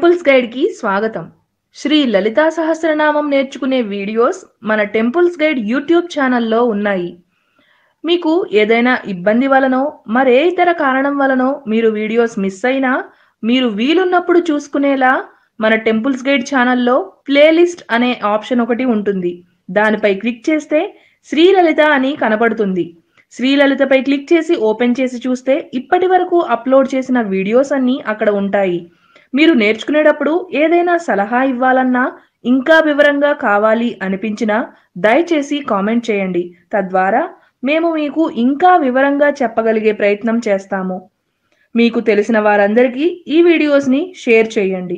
Temples guide కి స్వాగతం. శ్రీ లలితా సహస్రనామం నేర్చుకునే వీడియోస్ మన టెంపుల్స్ గైడ్ యూట్యూబ్ ఛానల్లో ఉన్నాయి. మీకు ఏదైనా ఇబ్బంది వలనో మరే ఇతర కారణం వలనో మీరు వీడియోస్ మిస్ అయినా మీరు వీలున్నప్పుడు చూసుకునేలా మన టెంపుల్స్ గైడ్ ఛానల్లో ప్లేలిస్ట్ అనే ఆప్షన్ ఒకటి ఉంటుంది. దానిపై క్లిక్ చేస్తే శ్రీలలిత అని కనపడుతుంది. శ్రీలలితపై క్లిక్ చేసి ఓపెన్ చేసి చూస్తే ఇప్పటి వరకు అప్లోడ్ చేసిన వీడియోస్ అన్నీ అక్కడ ఉంటాయి. మీరు నేర్చుకునేటప్పుడు ఏదైనా సలహా ఇవ్వాలన్నా ఇంకా వివరంగా కావాలి అనిపించినా దయచేసి కామెంట్ చేయండి. తద్వారా మేము మీకు ఇంకా వివరంగా చెప్పగలిగే ప్రయత్నం చేస్తాము. మీకు తెలిసిన వారందరికీ ఈ వీడియోస్ని షేర్ చేయండి.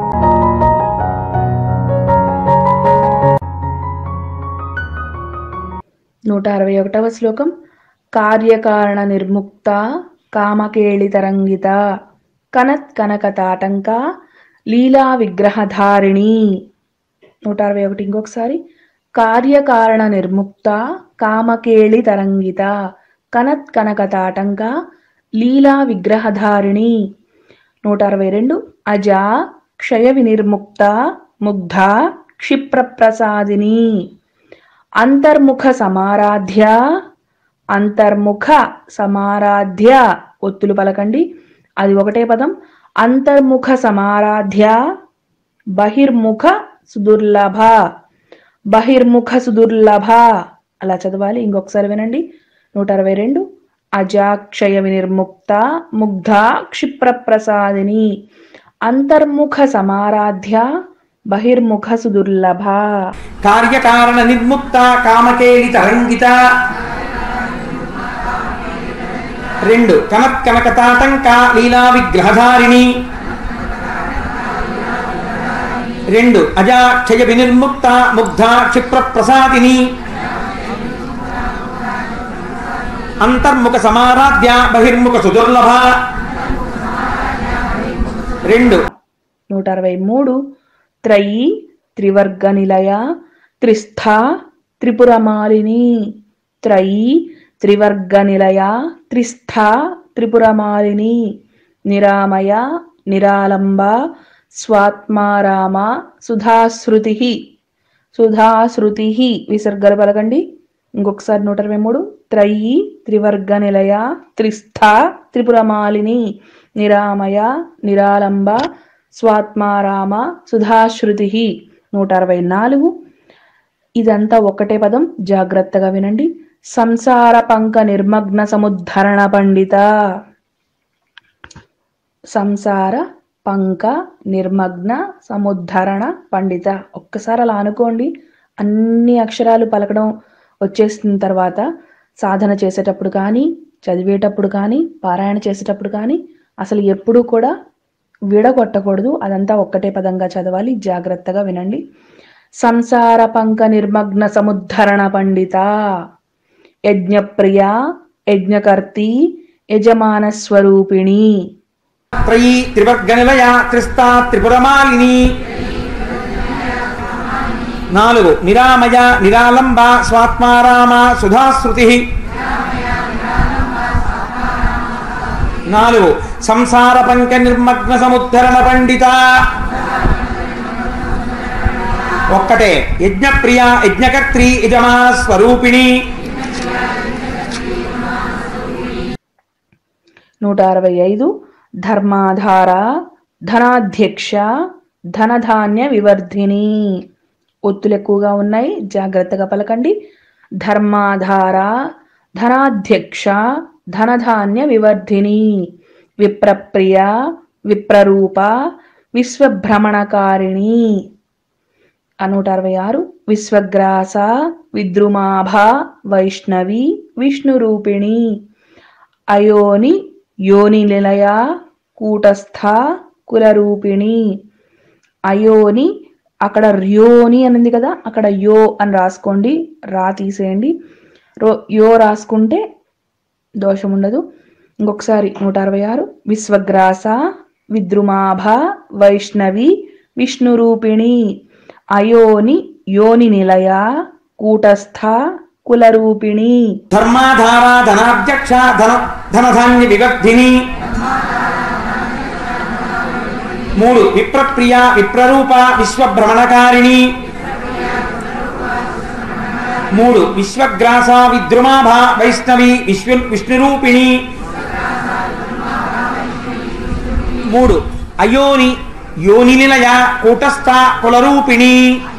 నూట 61వ శ్లోకం. కార్యకారణ నిర్ముక్త కామకేళి తరంగిత కనత్ కనకతాటంక లీలా విగ్రహధారిణి. 161 ఇంకొకసారి. కార్యకారణ నిర్ముక్త కామకేళి తరంగిత కనత్ కనకతాటంక లీలా విగ్రహధారిణి. 162. అజా క్షయ వినిర్ముక్త ముగ్ధ క్షిప్రప్రసాదిని అంతర్ముఖ సమారాధ్య. అంతర్ముఖ సమారాధ్య ఒత్తులు పలకండి, అది ఒకటే పదం. అంతర్ముఖ సమారాధ్య బహిర్ముఖ సుదుర్లభ. బహిర్ముఖ సుదుర్లభ అలా చదవాలి. ఇంకొకసారి వినండి. 162. అజాక్షయ వినిర్ముక్త ముగ్ధ క్షిప్రప్రసాదిని అంతర్ముఖ సమారాధ్య బహిర్ముఖ సుదుర్లభ. కార్యకారణ నిర్ముక్త కామకేళి తరంగిత. 2. కనత్ కనకతాటంక లీలా విగ్రహధారిణి. 2. అజాక్షయ వినిర్ముక్త ముగ్ధ క్షిప్రప్రసాదిని అంతర్ముఖ సమారాధ్య బహిర్ముఖ సుదుర్లభ. 2. 163. త్రయీ త్రివర్గ నిలయ త్రిస్థ త్రిపురమాలిని. త్రయీ త్రివర్గ నిలయ త్రిస్థ త్రిపురమాలిని నిరామయ నిరాలంబ స్వాత్మారామ సుధాశ్రుతి. సుధాశ్రుతి విసర్గలు పలకండి. ఇంకొకసారి 163. త్రయీ త్రివర్గ నిలయ త్రిస్థ త్రిపురమాలిని నిరామయ నిరాలంబ స్వాత్మారామ సుధాశ్రుతి. 164. ఇదంతా ఒక్కటే పదం, జాగ్రత్తగా వినండి. సంసార పంక నిర్మగ్న సముద్ధరణ పండిత. సంసార పంక నిర్మగ్న సముద్ధరణ పండిత. ఒక్కసారి అలా అనుకోండి. అన్ని అక్షరాలు పలకడం వచ్చేసిన తర్వాత సాధన చేసేటప్పుడు కానీ, చదివేటప్పుడు కానీ, పారాయణ చేసేటప్పుడు కానీ అసలు ఎప్పుడూ కూడా విడగొట్టకూడదు. అదంతా ఒక్కటే పదంగా చదవాలి. జాగ్రత్తగా వినండి. సంసార పంక నిర్మగ్న సముద్ధరణ పండిత యజ్ఞప్రియ యజ్ఞకర్తి యజమాన స్వరూపిణి. త్రయీ త్రివర్గ నిలయ త్రిస్థ త్రిపురమాలిని. 4. నిరామయ నిరాలంబ స్వాత్మారామ సుధాశ్రుతి. 4. సంసార పంక నిర్మగ్న సముద్ధరణ పండిత. ఒక్కటే. యజ్ఞప్రియ యజ్ఞకర్త్రి యజమాన స్వరూపిణి. 165. ధర్మాధార ధనాధ్యక్ష ధనధాన్య వివర్ధిని. ఒత్తులు ఎక్కువగా ఉన్నాయి, జాగ్రత్తగా పలకండి. ధర్మాధార ధనాధ్యక్ష ధనధాన్య వివర్ధిని విప్రప్రియ విప్రరూప విశ్వభ్రమణకారిణి. 166. విశ్వగ్రాస విద్రుమాభ వైష్ణవి విష్ణురూపిణి అయోని యోని నిలయ కూటస్థ కులరూపిణి. అయోని అక్కడ ర్యోని అనింది కదా, అక్కడ యో అని రాసుకోండి, రా తీసేయండి. యో రాసుకుంటే దోషం ఉండదు. ఇంకొకసారి 166. విశ్వగ్రాస విద్రుమాభ వైష్ణవి విష్ణురూపిణి అయోని యోని నిలయ కూటస్థ కులరూపిణి. ధర్మాధార ధనాధ్యక్ష ధనధాన్య వివర్ధిని 3 విప్రప్రియ విప్రరూప విశ్వభ్రమణకారిణి 3 విశ్వగ్రాస విద్రుమాభ వైష్ణవి విష్ణురూపిణి 3 అయోని యోనినిలయ కూటస్థ కులరూపిణి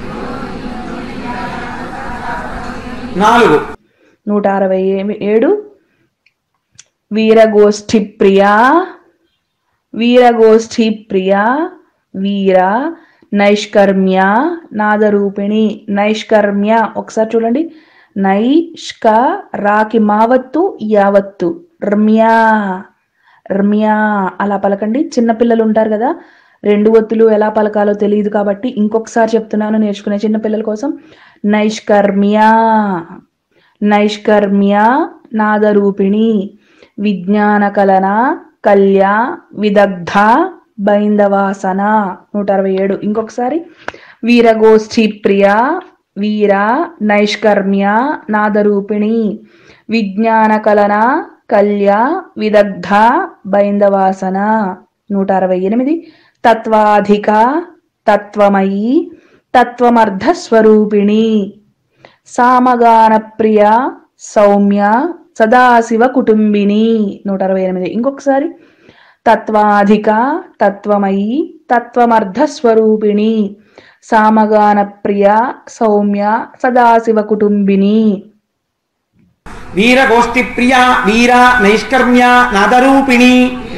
4 167 వీరగోష్ఠి ప్రియా వీరగోష్ఠి ప్రియా వీర నైష్కర్మ్య నాదరూపిణి నైష్కర్మ్య ఒకసారి చూడండి నైష్క రాకి మావత్తు యావత్తు రమ్యా రమ్యా అలా పలకండి. చిన్నపిల్లలు ఉంటారు కదా, 2 ఒత్తులు ఎలా పలకాలో తెలియదు కాబట్టి ఇంకొకసారి చెప్తున్నాను నేర్చుకునే చిన్నపిల్లల కోసం. నైష్కర్మ్య నైష్కర్మ్య నాదరూపిణి విజ్ఞాన కలన కల్య విదగ్ధ బైందవాసన 167 ఇంకొకసారి వీరగోష్ఠి ప్రియ వీర నైష్కర్మ్య నాదరూపిణి విజ్ఞాన కలన కల్య విదగ్ధ బైందవాసన 168 తత్వాధిక తత్వమయీ తత్వమర్ధ స్వరూపిణి సామగాన ప్రియ సౌమ్య సదాశివ కుటుంబిని 168 ఇంకొకసారి తత్వాధిక తత్వమయీ తత్వమర్ధ స్వరూపిణి సామగాన ప్రియ సౌమ్య సదాశివ కుటుంబిని వీరగోష్ఠి ప్రియ వీర నైష్కర్మ్య నాదరూపిణి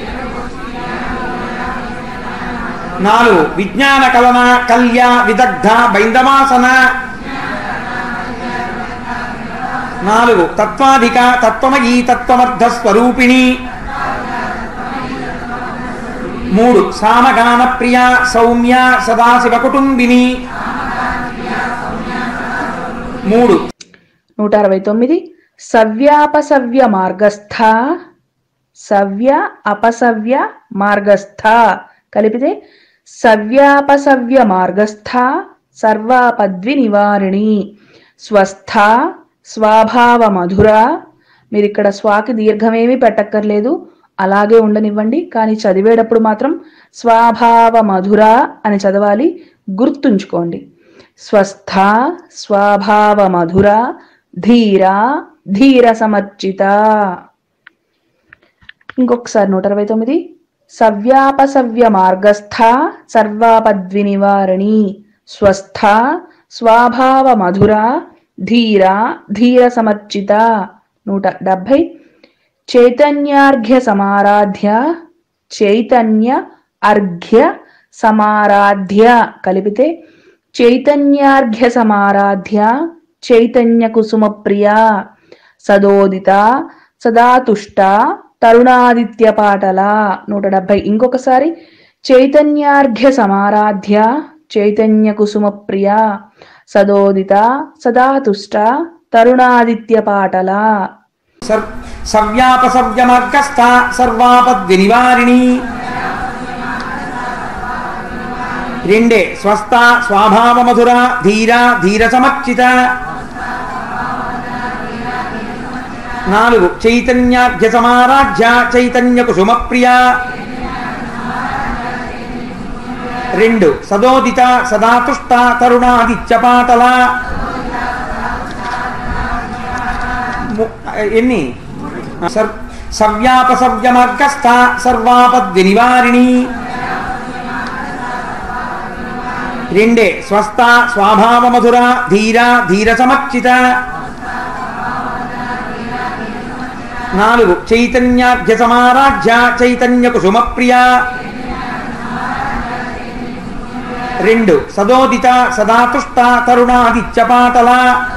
4 విజ్ఞాన కలన కల్య విదగ్ధ బైందవాసన 4 తత్వాధిక తత్వమయీ తత్వమర్ధ స్వరూపిణి 3 సామగాన ప్రియ సౌమ్య సదాశివ కుటుంబిని 3 169 సవ్యాపసవ్య మార్గస్థ సవ్య అపసవ్య మార్గస్థ కలిపితే సవ్యాపసవ్య మార్గస్థ సర్వాపద్వి నివారిణి స్వస్థ స్వభావ మధుర. మీరు ఇక్కడ స్వాకి దీర్ఘమేమీ పెట్టక్కర్లేదు, అలాగే ఉండనివ్వండి. కానీ చదివేటప్పుడు మాత్రం స్వభావ మధుర అని చదవాలి, గుర్తుంచుకోండి. స్వస్థ స్వభావ మధుర ధీర ధీర సమర్చిత. ఇంకొకసారి 169 సవ్యాపసవ్య మార్గస్థ సర్వాపద్వి నివారిణి స్వస్థ స్వభావ మధుర ధీర ధీర సమర్చిత. 170 చైతన్యార్ఘ్య సమారాధ్య చైతన్య అర్ఘ్య సమారాధ్య కలిపితే చైతన్యార్ఘ్య సమారాధ్య చైతన్య కుసుమ ప్రియ సదోదిత సదాతుష్ట తరుణాదిత్య పాటల. 170 ఇంకొకసారి చైతన్యార్ఘ్య సమారాధ్య చైతన్య కుసుమ ప్రియ సదోదిత సదాతుష్ట తరుణాదిత్య పాటల. సవ్యాపసవ్య మార్గస్థ సర్వాపద్వి నివారిణి 2 స్వస్థ స్వభావ మధుర ధీర ధీర సమర్చిత 4 చైతన్యార్ఘ్య సమారాధ్య చైతన్య కుసుమ ప్రియ 2 సదోదిత సదాతుష్ట తరుణాదిత్య పాటల. ఎన్ని సవ్యాపసవ్య మార్గస్థ సర్వాపద్వి నివారిణి 2 స్వస్థ స్వభావ మధుర ధీర ధీర సమర్చిత 4 చైతన్యార్ఘ్య సమారాధ్య చైతన్య కుసుమ ప్రియ 2 సదోదిత సదాతుష్ట తరుణాదిత్య పాటల.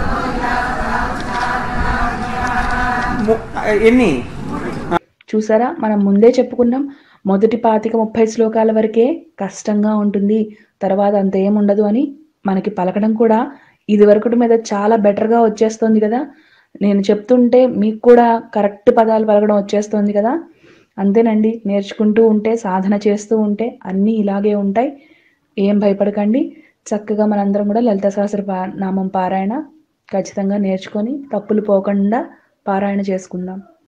ఎన్ని చూసారా, మనం ముందే చెప్పుకున్నాం మొదటి 25-30 శ్లోకాల వరకే కష్టంగా ఉంటుంది, తర్వాత అంత ఏముండదు అని. మనకి పలకడం కూడా ఇది వరకటి మీద చాలా బెటర్గా వచ్చేస్తుంది కదా. నేను చెప్తుంటే మీకు కూడా కరెక్ట్ పదాలు పలకడం వచ్చేస్తుంది కదా. అంతేనండి, నేర్చుకుంటూ ఉంటే సాధన చేస్తూ ఉంటే అన్నీ ఇలాగే ఉంటాయి. ఏం భయపడకండి, చక్కగా మనందరం కూడా లలిత సహస్ర నామం పారాయణ ఖచ్చితంగా నేర్చుకొని తప్పులు పోకుండా పారాయణ చేసుకుందాం.